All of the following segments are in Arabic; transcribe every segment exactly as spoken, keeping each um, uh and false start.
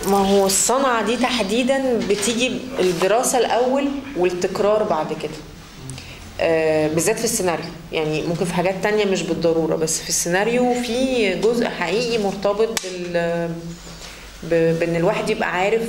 ما هو الصنعة دي تحديدا بتيجي الدراسة الأول والتكرار بعد كده. آه بالذات في السيناريو، يعني ممكن في حاجات تانية مش بالضرورة، بس في السيناريو في جزء حقيقي مرتبط بال بان الواحد يبقى عارف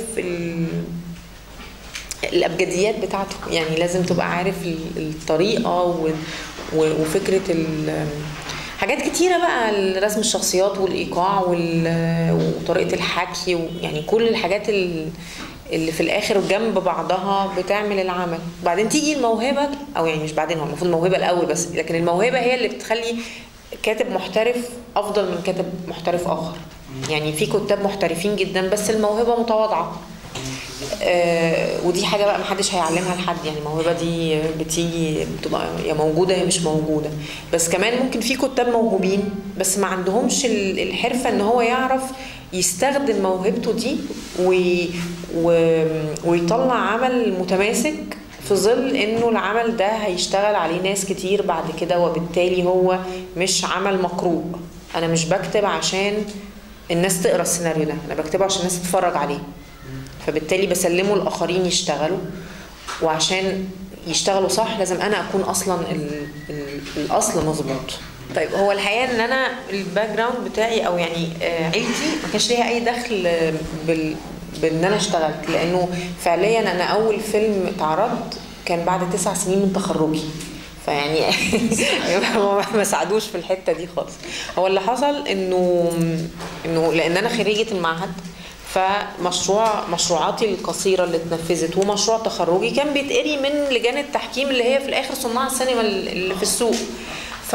الابجديات بتاعته، يعني لازم تبقى عارف الطريقة وفكرة حاجات كتيرة بقى، رسم الشخصيات والإيقاع وطريقة الحكي، يعني كل الحاجات اللي في الآخر جنب بعضها بتعمل العمل. بعدين تيجي الموهبة، أو يعني مش بعدين، هو المفروض الموهبة الأول، بس لكن الموهبة هي اللي بتخلي كاتب محترف أفضل من كاتب محترف آخر. يعني في كتاب محترفين جدا بس الموهبة متواضعة، آه ودي حاجه بقى محدش هيعلمها لحد، يعني الموهبه دي بتيجي بتبقى يا موجوده يا مش موجوده. بس كمان ممكن في كتاب موهوبين بس ما عندهمش الحرفه ان هو يعرف يستخدم موهبته دي وي ويطلع عمل متماسك في ظل انه العمل ده هيشتغل عليه ناس كتير بعد كده، وبالتالي هو مش عمل مقروء. انا مش بكتب عشان الناس تقرا السيناريو ده، انا بكتبه عشان الناس تتفرج عليه، فبالتالي بسلمه الاخرين يشتغلوا، وعشان يشتغلوا صح لازم انا اكون اصلا ال ال الاصل مظبوط. طيب هو الحقيقه ان انا الباك جراوند بتاعي او يعني عيلتي ما كانش ليها اي دخل بال بان انا اشتغلت، لانه فعليا انا اول فيلم اتعرض كان بعد تسع سنين من تخرجي، فيعني ما ساعدوش في الحته دي خالص. هو اللي حصل انه انه لان انا خريجه المعهد، فمشروع مشروعاتي القصيره اللي اتنفذت ومشروع تخرجي كان بيتقري من لجان التحكيم اللي هي في الاخر صناع السينما اللي في السوق. ف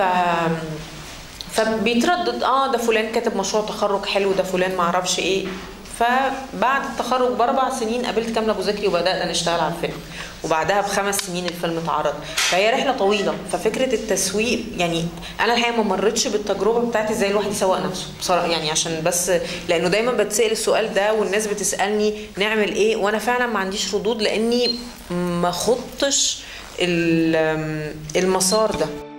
فبيتردد اه ده فلان كاتب مشروع تخرج حلو، ده فلان ما اعرفش ايه. فبعد التخرج باربع سنين قابلت كامل ابو ذكري وبدانا نشتغل على الفيلم، وبعدها بخمس سنين الفيلم اتعرض. فهي رحله طويله. ففكره التسويق يعني انا الحقيقه ما مرتش بالتجربه بتاعتي ازاي الواحد يسوق نفسه بصراحه، يعني عشان بس لانه دايما بتسال السؤال ده والناس بتسالني نعمل ايه، وانا فعلا ما عنديش ردود لاني ما خضتش المسار ده.